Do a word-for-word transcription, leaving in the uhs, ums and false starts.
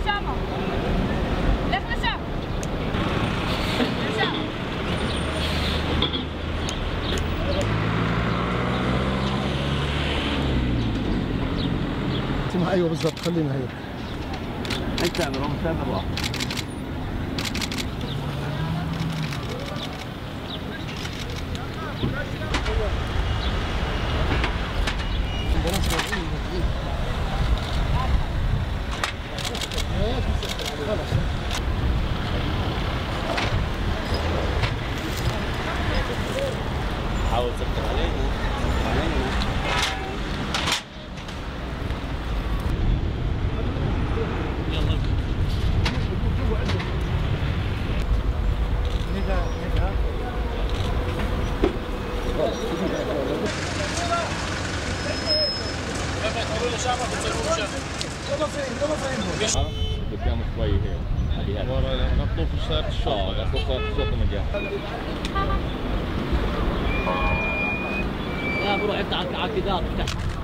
أسامة لك أسامة أسامة اسمها ايوه بالضبط خلينا هيك انت تعمل هم تعمل واحد حاول تسكر علينا علينا يلا نجا نجا قدام شوي هيك ورا نطلوا في شارع الشرطة اه نطلوا في شارع الشرطة من جهة لا بروح انت على الكدار